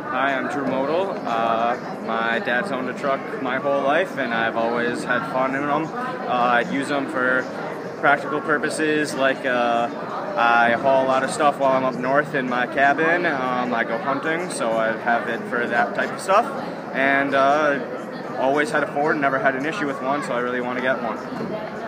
Hi, I'm Drew Motl. My dad's owned a truck my whole life, and I've always had fun in them. I use them for practical purposes, like I haul a lot of stuff while I'm up north in my cabin. I go hunting, so I have it for that type of stuff. And always had a Ford, never had an issue with one, so I really want to get one.